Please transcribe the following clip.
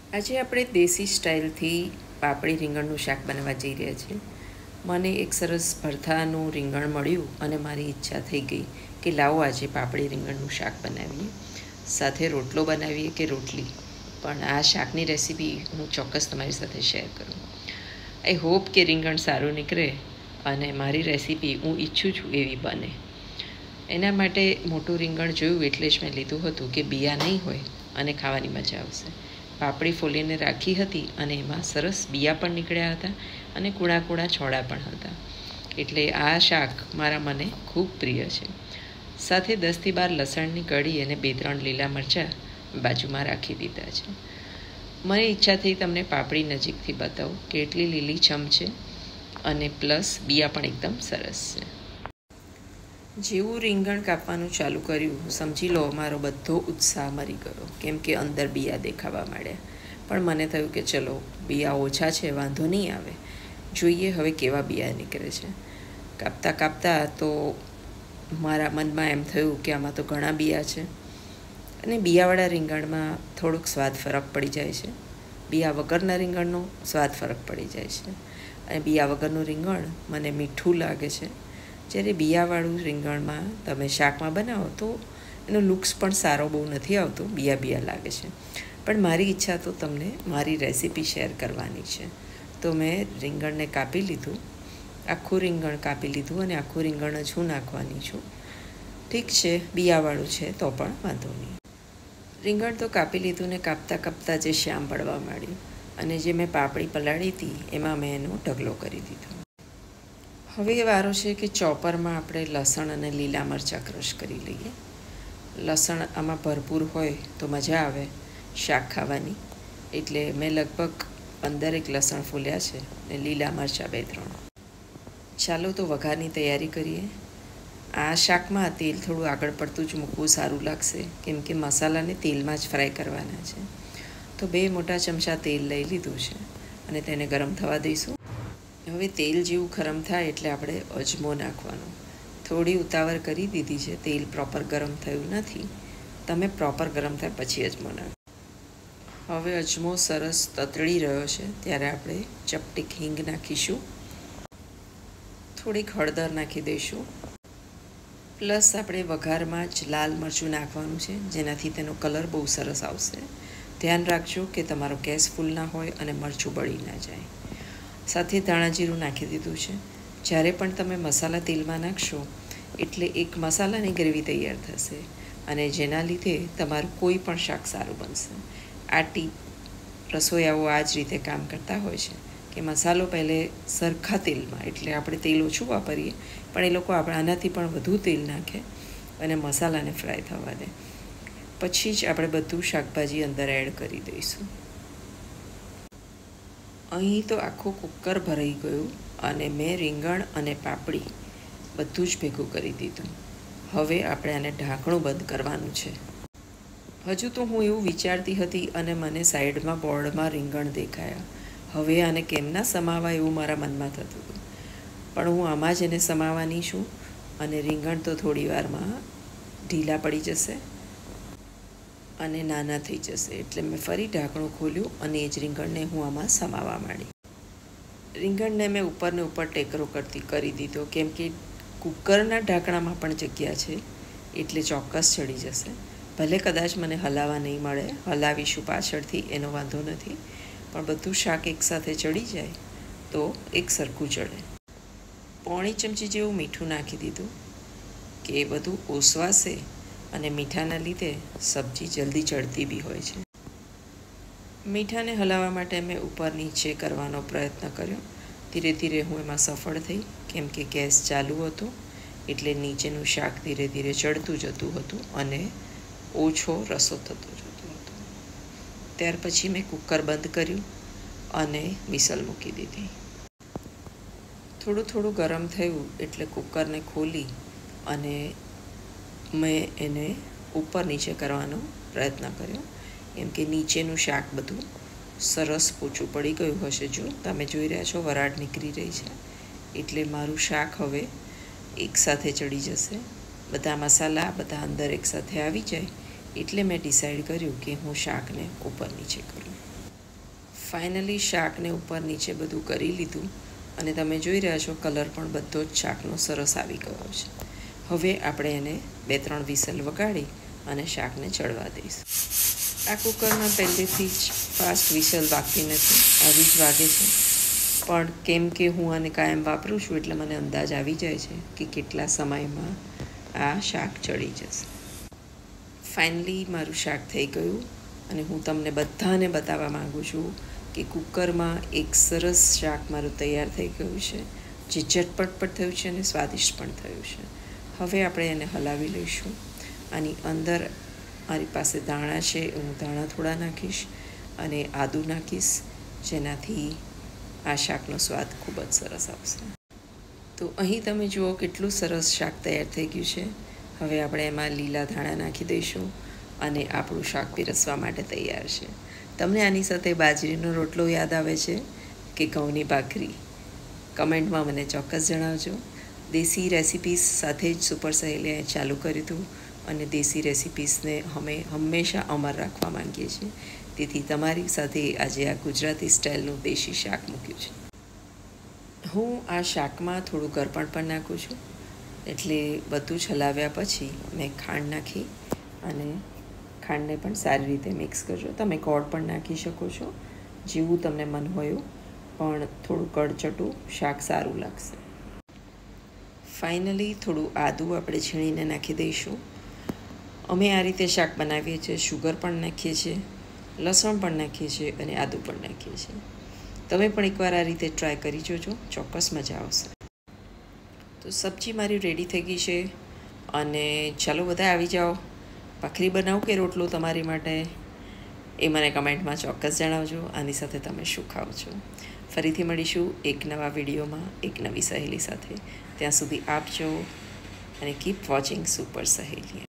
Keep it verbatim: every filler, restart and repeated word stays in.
આજે આપણે દેશી સ્ટાઇલથી પાપડી રીંગણનું શાક બનાવવા જઈ રહ્યા છીએ. મને એક સરસ ભરથાનું રીંગણ મળ્યું અને મારી ઈચ્છા થઈ ગઈ કે લાવો આજે પાપડી રીંગણનું શાક બનાવીએ. સાથે રોટલો બનાવીએ કે રોટલી, પણ આ શાકની રેસીપી હું ચોક્કસ તમારી સાથે શેર કરું. આઈ હોપ કે રીંગણ સારું નીકળે અને મારી રેસીપી હું ઈચ્છું છું એવી બને. એના માટે મોટું રીંગણ જોયું એટલે જ મેં લીધું હતું કે બિયા નહીં હોય અને ખાવાની મજા આવશે. પાપડી ફોલીને રાખી હતી અને એમાં સરસ બિયા પણ નીકળ્યા હતા અને કૂણા કૂણા છોડા પણ હતા. એટલે આ શાક મારા મને ખૂબ પ્રિય છે. સાથે દસથી બાર લસણની કળી અને બે ત્રણ લીલા મરચાં બાજુમાં રાખી દીધા છે. મને ઈચ્છા થઈ તમને પાપડી નજીકથી બતાવું કે એટલી લીલી છમ છે અને પ્લસ બિયા પણ એકદમ સરસ છે. જેવું રીંગણ કાપવાનું ચાલુ કર્યું સમજી લો મારો બધો ઉત્સાહ મરી ગયો, કેમ કે અંદર બિયા દેખાવા માંડ્યા. પણ મને થયું કે ચલો બિયા ઓછા છે, વાંધો નહીં આવે, જોઈએ હવે કેવા બિયા નીકળે છે. કાપતા કાપતા તો મારા મનમાં એમ થયું કે આમાં તો ઘણા બિયા છે અને બિયાવાળા રીંગણમાં થોડોક સ્વાદ ફરક પડી જાય છે. બિયા વગરના રીંગણનો સ્વાદ ફરક પડી જાય છે અને બિયા વગરનું રીંગણ મને મીઠું લાગે છે, જ્યારે બિયાવાળું રીંગણમાં તમે શાકમાં બનાવો તો એનો લુક્સ પણ સારો બહુ નથી આવતો, બિયા બિયા લાગે છે. પણ મારી ઈચ્છા તો તમને મારી રેસીપી શેર કરવાની છે. તો મેં રીંગણને કાપી લીધું, આખું રીંગણ કાપી લીધું અને આખું રીંગણ જ હું નાખવાની છું. ઠીક છે, બિયાવાળું છે તો પણ વાંધો નહીં. રીંગણ તો કાપી લીધું ને કાપતાં કાપતાં જે શ્યામ પડવા માંડ્યું અને જે મેં પાપડી પલાળી હતી એમાં મેં એનો ઢગલો કરી દીધો. હવે એ વારો છે કે ચોપરમાં આપણે લસણ અને લીલા મરચાં ક્રશ કરી લઈએ. લસણ આમાં ભરપૂર હોય તો મજા આવે શાક ખાવાની, એટલે મેં લગભગ પંદરેક લસણ ફૂલ્યા છે ને લીલા મરચાં બે ત્રણ. ચાલો તો વઘારની તૈયારી કરીએ. આ શાકમાં તેલ થોડું આગળ પડતું જ મૂકવું સારું લાગશે, કેમ કે મસાલાને તેલમાં જ ફ્રાય કરવાના છે. તો બે મોટા ચમચા તેલ લઈ લીધું છે અને તેને ગરમ થવા દઈશું. હવે તેલ જેવું ગરમ થાય એટલે આપણે અજમો નાખવાનો. થોડી ઉતાવળ કરી દીધી છે, તેલ પ્રોપર ગરમ થયું નથી, તમે પ્રોપર ગરમ થાય પછી અજમો નાખો. હવે અજમો સરસ તતળી રહ્યો છે ત્યારે આપણે ચપટીક હિંગ નાખીશું, થોડીક હળદર નાખી દઈશું, પ્લસ આપણે વઘારમાં જ લાલ મરચું નાખવાનું છે જેનાથી તેનો કલર બહુ સરસ આવશે. ધ્યાન રાખજો કે તમારો ગેસ ફૂલ ના હોય અને મરચું બળી ના જાય. સાથે ધાણા જીરું નાખી દીધું છે. જ્યારે પણ તમે મસાલા તેલમાં નાખશો એટલે એક મસાલાની ગ્રેવી તૈયાર થશે અને જેના લીધે તમારું કોઈ પણ શાક સારું બનશે. આ ટીપ રસોઈયાઓ આ જ રીતે કામ કરતા હોય છે કે મસાલો પહેલે સરખા તેલમાં, એટલે આપણે તેલ ઓછું વાપરીએ પણ એ લોકો આપણે આનાથી પણ વધુ તેલ નાખે અને મસાલાને ફ્રાય થવા દે, પછી જ આપણે બધું શાકભાજી અંદર એડ કરી દઈશું. અહીં તો આખું કુકર ભરાઈ ગયું અને મેં રીંગણ અને પાપડી બધું જ ભેગું કરી દીધું. હવે આપણે આને ઢાંકણું બંધ કરવાનું છે. હજુ તો હું એવું વિચારતી હતી અને મને સાઈડમાં બોર્ડમાં રીંગણ દેખાયા. હવે આને કેમ ના સમાવા એવું મારા મનમાં થતું હતું, પણ હું આમાં જ એને સમાવાની છું અને રીંગણ તો થોડી વારમાં ઢીલા પડી જશે અને નાના થઈ જશે. એટલે મેં ફરી ઢાંકણું ખોલ્યું અને એ જ રીંગણને હું આમાં સમાવા માંડી. રીંગણને મેં ઉપરને ઉપર ટેકરો કરતી કરી દીધો, કેમ કે કુકરના ઢાંકણામાં પણ જગ્યા છે એટલે ચોક્કસ ચડી જશે. ભલે કદાચ મને હલાવવા નહીં મળે, હલાવીશું પાછળથી, એનો વાંધો નથી, પણ બધું શાક એકસાથે ચડી જાય તો એક સરખું ચડે. પોણી ચમચી જેવું મીઠું નાખી દીધું કે એ બધું ઓસવાશે અને મીઠાના લીધે સબ્જી જલ્દી ચડતી બી હોય છે. મીઠાને હલાવવા માટે મેં ઉપર નીચે કરવાનો પ્રયત્ન કર્યો. ધીરે ધીરે હું એમાં સફળ થઈ, કેમ કે ગેસ ચાલુ હતો એટલે નીચેનું શાક ધીરે ધીરે ચડતું જતું હતું અને ઓછો રસો થતો જતો હતો. ત્યાર પછી મેં કુકર બંધ કર્યું અને વિસલ મૂકી દીધી. થોડું થોડું ગરમ થયું એટલે કુકરને ખોલી અને મેં એને ઉપર નીચે કરવાનો પ્રયત્ન કર્યો, કેમ કે નીચેનું શાક બધું સરસ પોચું પડી ગયું હશે. જો તમે જોઈ રહ્યા છો વરાળ નીકળી રહી છે, એટલે મારું શાક હવે એકસાથે ચડી જશે. બધા મસાલા બધા અંદર એકસાથે આવી જાય એટલે મેં ડિસાઈડ કર્યું કે હું શાકને ઉપર નીચે કરું. ફાઇનલી શાકને ઉપર નીચે બધું કરી લીધું અને તમે જોઈ રહ્યા છો કલર પણ બધો જ શાકનો સરસ આવી ગયો છે. હવે આપણે એને બે ત્રણ વિસલ વગાડી અને શાકને ચડવા દઈશું. આ કુકરમાં પહેલેથી જ ફાસ્ટ વિસલ વાગતી નથી, આવી જ વાગે છે. પણ કેમ કે હું આને કાયમ વાપરું છું એટલે મને અંદાજ આવી જાય છે કે કેટલા સમયમાં આ શાક ચડી જશે. ફાઇનલી મારું શાક થઈ ગયું અને હું તમને બધાને બતાવવા માગું છું કે કુકરમાં એક સરસ શાક મારું તૈયાર થઈ ગયું છે, જે ઝટપટ પણ થયું છે અને સ્વાદિષ્ટ પણ થયું છે. હવે આપણે એને હલાવી લઈશું. આની અંદર મારી પાસે ધાણા છે, હું ધાણા થોડા નાખીશ અને આદું નાખીશ, જેનાથી આ શાકનો સ્વાદ ખૂબ જ સરસ આવશે. તો અહીં તમે જુઓ કેટલું સરસ શાક તૈયાર થઈ ગયું છે. હવે આપણે એમાં લીલા ધાણા નાખી દઈશું અને આપણું શાક પીરસવા માટે તૈયાર છે. તમને આની સાથે બાજરીનો રોટલો યાદ આવે છે કે ઘઉંની ભાખરી? કમેન્ટમાં મને ચોક્કસ જણાવજો. દેશી રેસિપીસ સાથે જ સુપર સહેલીએ ચાલુ કર્યું હતું અને દેશી રેસિપીસને અમે હંમેશા અમર રાખવા માંગીએ છીએ. તેથી તમારી સાથે આજે આ ગુજરાતી સ્ટાઇલનું દેશી શાક મૂક્યું છે. હું આ શાકમાં થોડું ગરપણ પણ નાખું છું, એટલે બધું જ હલાવ્યા પછી મેં ખાંડ નાખી અને ખાંડને પણ સારી રીતે મિક્સ કરજો. તમે ગોળ પણ નાખી શકો છો, જેવું તમને મન હોય, પણ થોડું કડચટું શાક સારું લાગશે. ફાઇનલી થોડું આદું આપણે છીણીને નાખી દઈશું. અમે આ રીતે શાક બનાવીએ છીએ, શુગર પણ નાખીએ છીએ, લસણ પણ નાખીએ છીએ અને આદું પણ નાખીએ છીએ. તમે પણ એકવાર આ રીતે ટ્રાય કરી જોજો, ચોક્કસ મજા આવશે. તો સબ્જી મારી રેડી થઈ ગઈ છે અને ચાલો બધા આવી જાઓ. ભાખરી બનાવું કે રોટલો તમારી માટે એ મને કમેન્ટમાં ચોક્કસ જણાવજો. આની સાથે તમે શું ખાઓ છો? ફરીથી મળીશું એક નવા વિડીયોમાં એક નવી સહેલી સાથે. ત્યાં સુધી આપજો અને કીપ વોચિંગ સુપર સહેલી.